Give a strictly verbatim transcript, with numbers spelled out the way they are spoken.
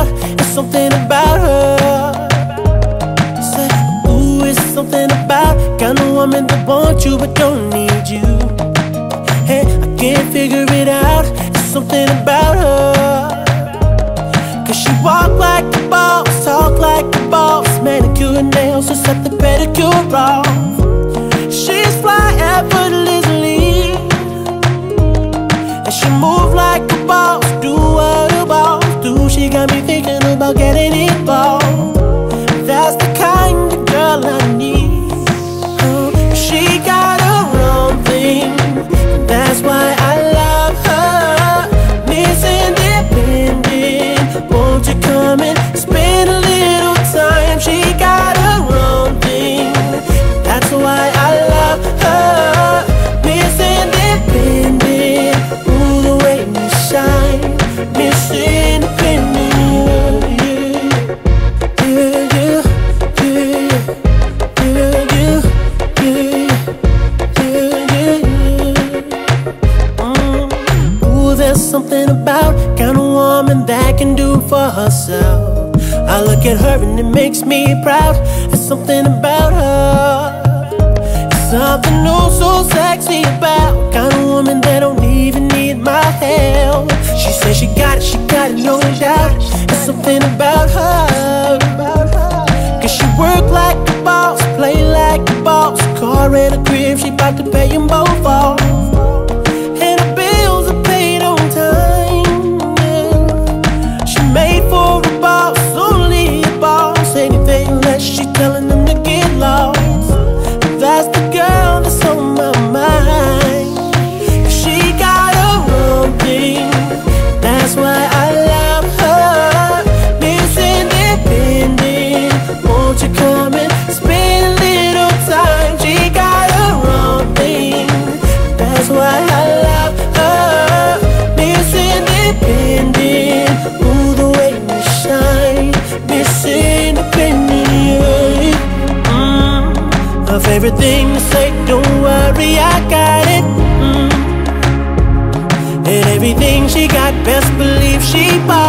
about, it's something about her. Say, ooh, it's something about kind of woman that wants you but don't need you. Hey, I can't figure it out, it's something about her. Cause she walk like a boss, talk like a boss, manicure and nails, just set the pedicure off. She's fly effortlessly, and she move like a boss, do what a boss do. She got me thinking about getting involved. That's the kind of girl I need. Oh, she got her own thing, that's why I love her. Miss Independent, won't you come and spend a little time? She got her own thing, that's why I love her. Miss Independent, ooh, the way you shine. Miss Independent, yeah, yeah, yeah, yeah, yeah, yeah, yeah, yeah, yeah. Mm. Ooh, there's something about kind of woman that can do for herself. I look at her and it makes me proud. There's something about her, something oh so sexy about kind of woman that don't even need my help. She says she got it, she got it, no doubt. It's something about her, cause she work like a boss, play like a boss. Car and a crib, she bout to pay them both off. And her bills are paid on time, yeah. She made for a boss, only a boss. Anything less, she telling them to get lost. That's the girl that's on my mind. She got her own thing, that's why I love her. Miss Independent, won't you come and spend a little time? She got her own thing, that's why I love her. Miss Independent, ooh, the way you shine. Miss Independent, mm. Her favorite thing to say, don't worry, I got it, mm. And everything she got, best believe she bought.